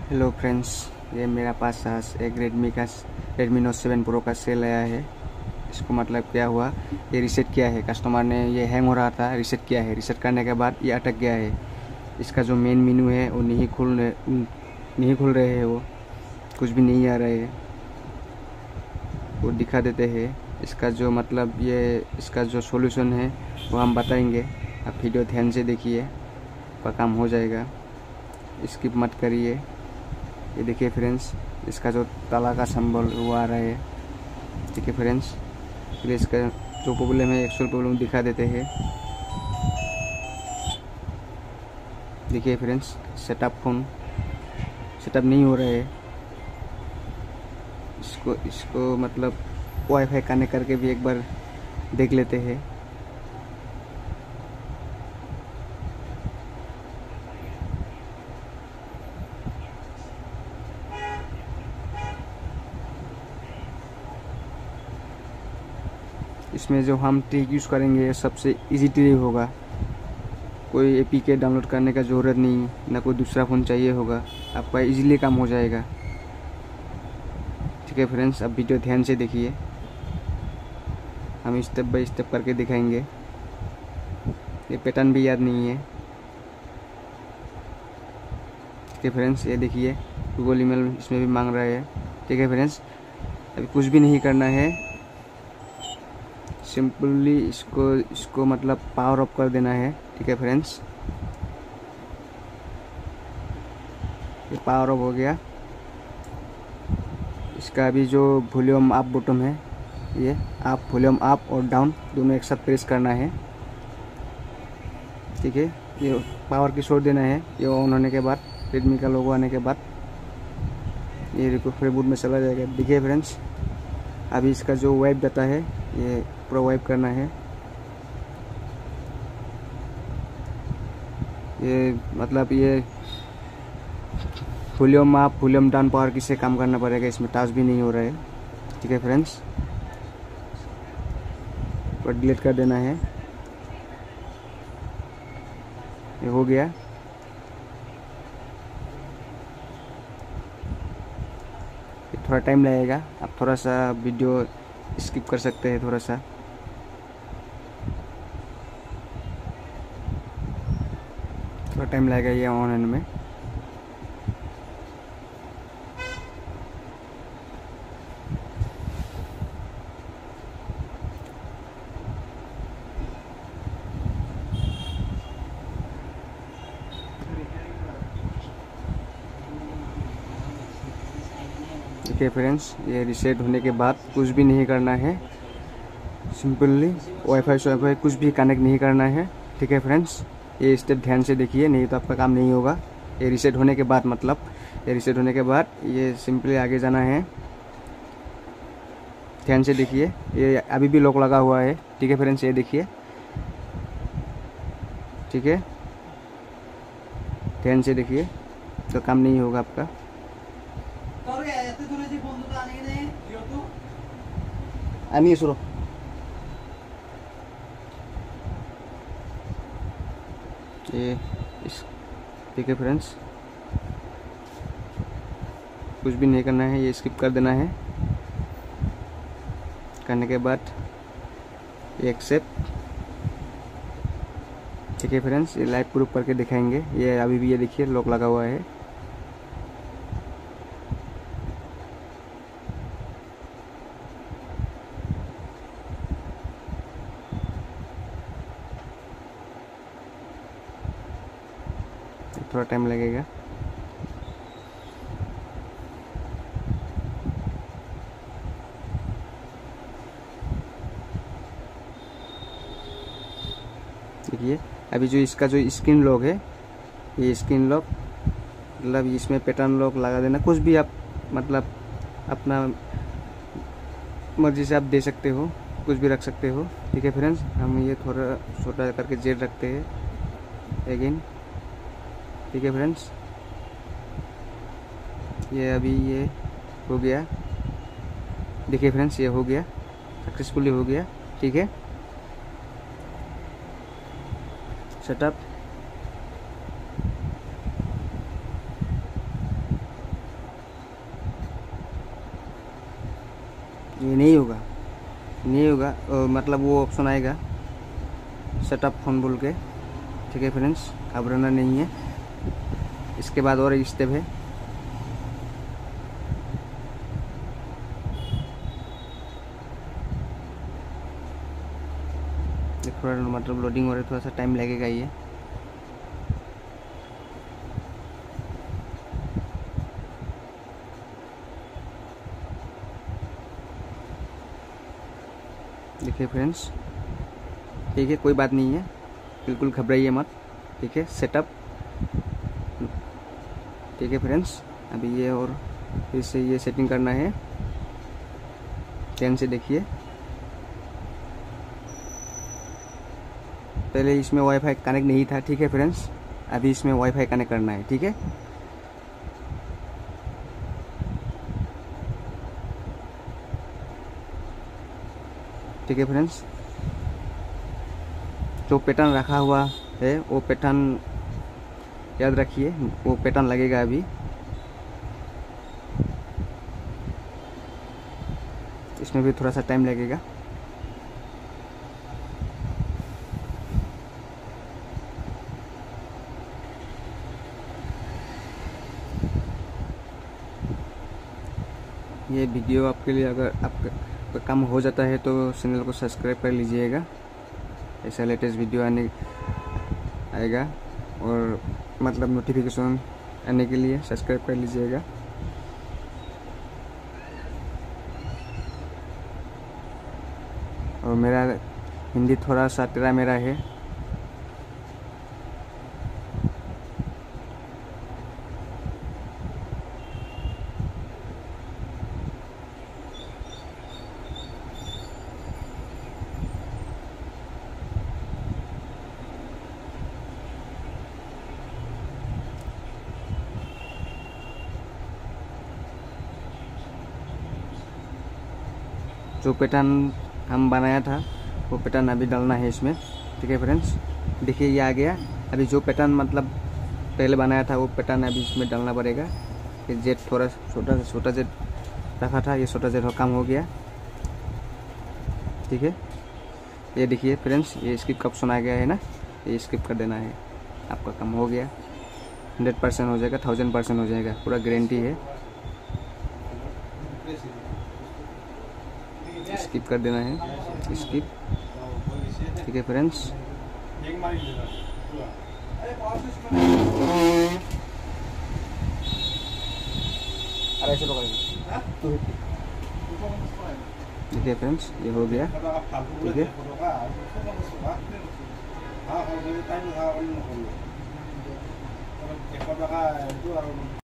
Hello friends, ये मेरा पास आज एक Redmi Note 7 Pro का सेल आया है। इसको मतलब क्या हुआ, ये रीसेट किया है कस्टमर ने। ये हैंग हो रहा था, रीसेट किया है। रीसेट करने के बाद ये अटक गया है। इसका जो मेन मेनू है वो नहीं खुल रहे हैं, वो कुछ भी नहीं आ रहे है। वो दिखा देते हैं। इसका जो मतलब इसका जो सॉल्यूशन है वो हम बताएंगे। आप वीडियो ध्यान से देखिए, आपका काम हो जाएगा। स्किप मत करिए। ये देखिए फ्रेंड्स, इसका जो ताला का सिंबल वो आ रहा है। ठीक है फ्रेंड्स, फिर इसका जो प्रॉब्लम है, एक्चुअल प्रॉब्लम दिखा देते हैं। देखिए फ्रेंड्स, फोन सेटअप नहीं हो रहा है। इसको मतलब वाईफाई कनेक्ट करके भी एक बार देख लेते हैं। इसमें जो हम ट्रिक यूज़ करेंगे सबसे इजी ट्रिक होगा। कोई एपीके डाउनलोड करने का ज़रूरत नहीं, ना कोई दूसरा फ़ोन चाहिए होगा। आपका इजीली काम हो जाएगा। ठीक है फ्रेंड्स, अब वीडियो ध्यान से देखिए। हम स्टेप बाय स्टेप करके दिखाएंगे। ये पैटर्न भी याद नहीं है। ठीक है फ्रेंड्स, ये देखिए गूगल ईमेल इसमें भी मांग रहा है। ठीक है फ्रेंड्स, अभी कुछ भी नहीं करना है। सिंपली इसको मतलब पावर ऑफ कर देना है। ठीक है फ्रेंड्स, ये पावर ऑफ हो गया। इसका अभी जो वॉल्यूम अप बटन है, ये आप वॉल्यूम अप और डाउन दोनों एक साथ प्रेस करना है। ठीक है, ये पावर की छोड़ देना है। ये ऑन होने के बाद, रेडमी का लोगो आने के बाद ये रिकवरी मोड में चला जाएगा। देखिए फ्रेंड्स, अभी इसका जो वाइप डाटा है ये पूरा वाइप करना है। ये मतलब ये volume up volume down power किससे काम करना पड़ेगा, इसमें टच भी नहीं हो रहा है। ठीक है फ्रेंड्स, पर डिलीट कर देना है। ये हो गया। ये थोड़ा टाइम लगेगा, आप थोड़ा सा वीडियो स्किप कर सकते हैं। थोड़ा टाइम लगेगा ये ऑन होने में। ठीक है फ्रेंड्स, ये रीसेट होने के बाद कुछ भी नहीं करना है। सिंपली वाईफाई कुछ भी कनेक्ट नहीं करना है। ठीक है फ्रेंड्स, ये स्टेप ध्यान से देखिए, नहीं तो आपका काम नहीं होगा। ये रीसेट होने के बाद ये सिंपली आगे जाना है। ध्यान से देखिए, ये अभी भी लॉक लगा हुआ है। ठीक है फ्रेंड्स, ये देखिए। ठीक है, ध्यान से देखिए, तो काम नहीं होगा आपका। आनी सुनो। ठीक है फ्रेंड्स, कुछ भी नहीं करना है, ये स्किप कर देना है। करने के बाद ये एक्सेप्ट। ठीक है फ्रेंड्स, ये लाइव प्रूफ करके दिखाएंगे। ये अभी भी ये देखिए लॉक लगा हुआ है। थोड़ा टाइम लगेगा। देखिए, अभी जो इसका जो स्क्रीन लॉक है, ये स्क्रीन लॉक मतलब इसमें पैटर्न लॉक लगा देना। कुछ भी आप मतलब अपना मर्जी से आप दे सकते हो, कुछ भी रख सकते हो। ठीक है फ्रेंड्स, हम ये थोड़ा छोटा करके जेड रखते हैं अगेन। ठीक है फ्रेंड्स, ये अभी ये हो गया। देखिए फ्रेंड्स, ये हो गया, सक्सेसफुली हो गया। ठीक है, सेटअप। ये नहीं होगा, नहीं होगा। मतलब वो ऑप्शन आएगा सेटअप फ़ोन बोल के। ठीक है फ्रेंड्स, घबराना नहीं है। इसके बाद और एक स्टेप है, थोड़ा मतलब लोडिंग हो रहा है, थोड़ा सा टाइम लगेगा ये। देखिए फ्रेंड्स, ठीक है, कोई बात नहीं है, बिल्कुल घबराइए मत। ठीक है, सेटअप। ठीक है फ्रेंड्स, अभी ये और फिर से ये सेटिंग करना है, ध्यान से देखिए। पहले इसमें वाईफाई कनेक्ट नहीं था। ठीक है फ्रेंड्स, अभी इसमें वाईफाई कनेक्ट करना है। ठीक है, ठीक है फ्रेंड्स, जो पैटर्न रखा हुआ है वो पैटर्न याद रखिए, वो पैटर्न लगेगा अभी। इसमें भी थोड़ा सा टाइम लगेगा। ये वीडियो आपके लिए अगर आपका काम हो जाता है तो चैनल को सब्सक्राइब कर लीजिएगा, ऐसा लेटेस्ट वीडियो आएगा और मतलब नोटिफिकेशन आने के लिए सब्सक्राइब कर लीजिएगा। और मेरा हिंदी थोड़ा सा टेढ़ा मेरा है। जो पैटर्न हम बनाया था वो पैटर्न अभी डालना है इसमें। ठीक है फ्रेंड्स, देखिए ये आ गया। अभी जो पैटर्न मतलब पहले बनाया था वो पैटर्न अभी इसमें डालना पड़ेगा। ये जेड थोड़ा छोटा जेड रखा था, ये छोटा जेड कम हो गया। ठीक है, ये देखिए फ्रेंड्स, ये स्किप का ऑप्शन आ गया है ना, ये स्किप कर देना है, आपका काम हो गया। 100% हो जाएगा, 1000% हो जाएगा, पूरा गारंटी है। स्किप कर देना है, स्किप। ठीक है फ्रेंड्स, देखिए फ्रेंड्स, ये हो गया। ठीक है,